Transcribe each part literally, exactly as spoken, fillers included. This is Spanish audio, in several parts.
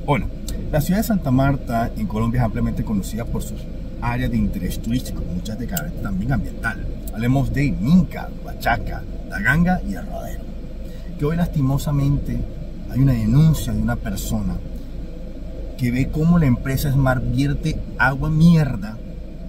Hola, la ciudad de Santa Marta en Colombia es ampliamente conocida por sus áreas de interés turístico, muchas de carácter también ambiental. Hablemos de Minca, Huachaca, Taganga y El Rodero. Que hoy lastimosamente hay una denuncia de una persona que ve cómo la empresa Smart vierte agua mierda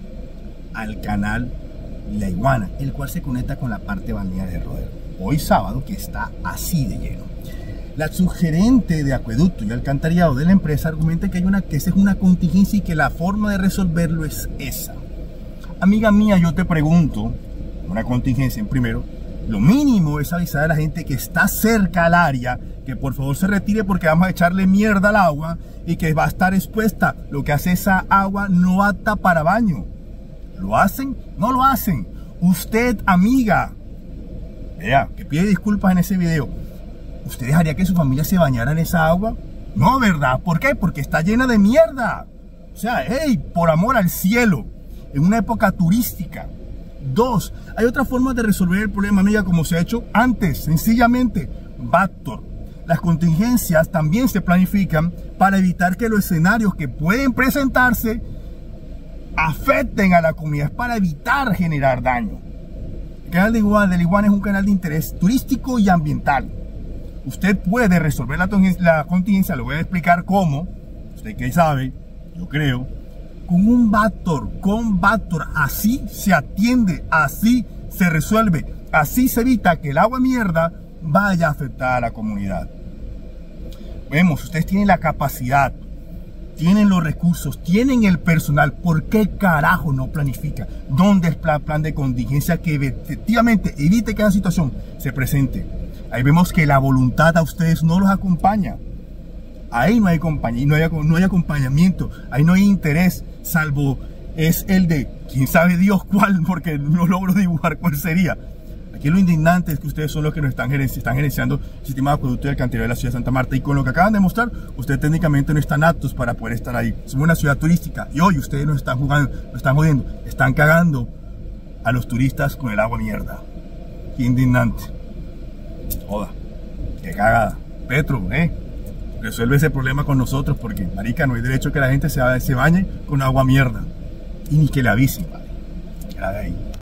al canal La Iguana, el cual se conecta con la parte balnearia de Rodero. Hoy sábado que está así de lleno. La subgerente de acueducto y alcantarillado de la empresa argumenta que, hay una, que esa es una contingencia y que la forma de resolverlo es esa. Amiga mía, yo te pregunto, una contingencia en primero, lo mínimo es avisar a la gente que está cerca al área que por favor se retire porque vamos a echarle mierda al agua y que va a estar expuesta. Lo que hace esa agua no apta para baño. ¿Lo hacen? No lo hacen. Usted, amiga, vea, que pide disculpas en ese video. ¿Usted dejaría que su familia se bañara en esa agua? No, ¿verdad? ¿Por qué? Porque está llena de mierda. O sea, hey, por amor al cielo, en una época turística. Dos, hay otra forma de resolver el problema, amiga, como se ha hecho antes, sencillamente, Backdoor. Las contingencias también se planifican para evitar que los escenarios que pueden presentarse afecten a la comunidad, es para evitar generar daño. El canal de Iguana, de La Iguana es un canal de interés turístico y ambiental. Usted puede resolver la, la contingencia, lo voy a explicar cómo, usted que sabe, yo creo, con un Backdoor, con Backdoor, así se atiende, así se resuelve, así se evita que el agua mierda vaya a afectar a la comunidad. Vemos, ustedes tienen la capacidad, tienen los recursos, tienen el personal, ¿por qué carajo no planifica? ¿Dónde es el plan de contingencia que efectivamente evite que la situación se presente? Ahí vemos que la voluntad a ustedes no los acompaña. Ahí no hay compañía, no hay, no hay acompañamiento, ahí no hay interés, salvo es el de quién sabe Dios cuál, porque no logro dibujar cuál sería. Aquí lo indignante es que ustedes son los que nos están, están gerenciando el sistema de acueducto y alcantarillado de la ciudad de Santa Marta, y con lo que acaban de mostrar, ustedes técnicamente no están aptos para poder estar ahí. Somos una ciudad turística y hoy ustedes nos están jugando, nos están jodiendo, están cagando a los turistas con el agua mierda. Qué indignante. Joda, qué cagada. Petro, eh, resuelve ese problema con nosotros, porque, marica, no hay derecho que la gente se, se bañe con agua mierda. Y ni que le avisen, vale. Que la de ahí.